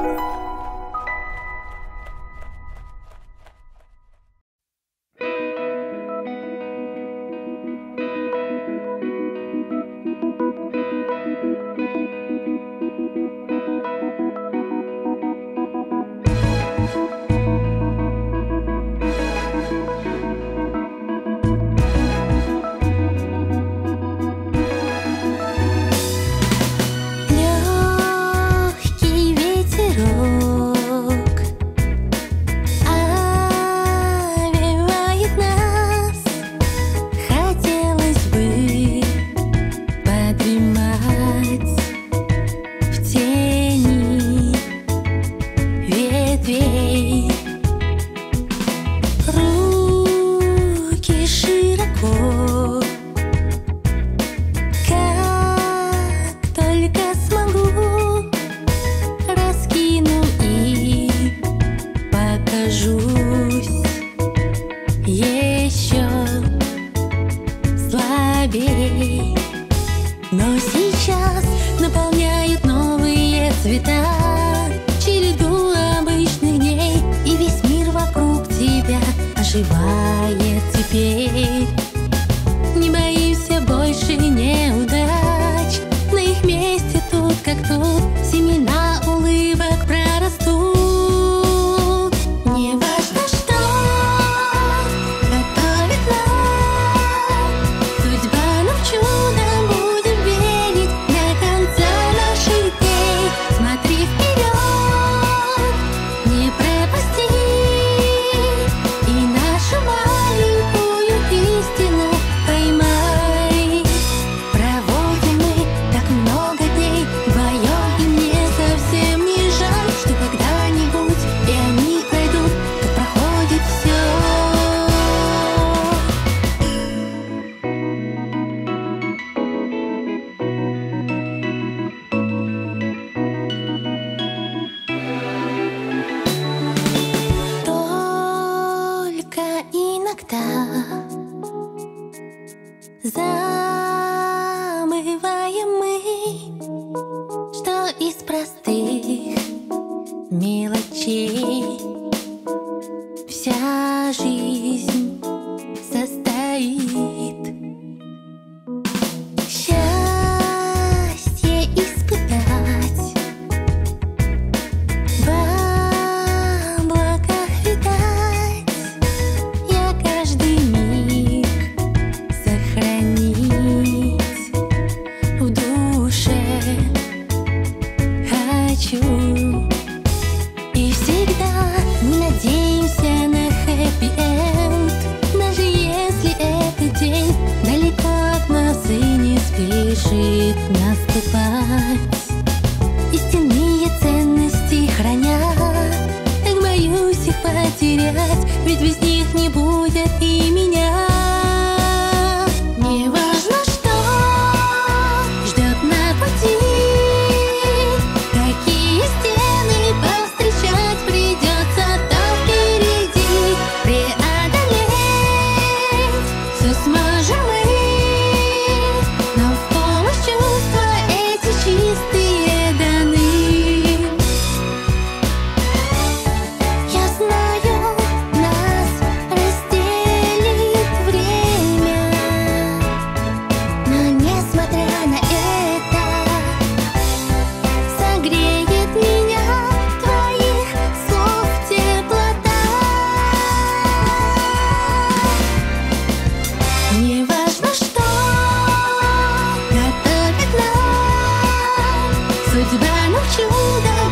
Но сейчас наполняют новые цвета череду обычных дней, и весь мир вокруг тебя оживает теперь. Не боимся больше неудач, на их месте тут как тут семена улыбок прорастут. Не важно, что готовит нам судьба, нам в чудо будем верить до конца наших дней. Смотри вперед, не пропусти и нашу маленькую истину поймай. Проводим мы так много дней вдвоем, и мне совсем не жаль, что когда-нибудь и они пройдут, как проходит все. Только иногда забываем мы, что из простых мелочей вся жизнь состоит. Счастье испытать, в облаках витать, я каждый миг сохранить в душе хочу. И всегда мы надеемся на хэппи-энд, даже если этот день далеко от нас и не спешит наступать. Истинные ценности храня, так боюсь их потерять, ведь без них не будет и меня. Не важно, что ждет на пути, какие стены повстречать придется там впереди. Преодолеть все сможем мы, но в помощь чувства эти чистые даны. Я знаю, нас разделит время, но несмотря на это, согреет меня твоих слов теплота. Не важно, что готовит нам судьба, нам в чудо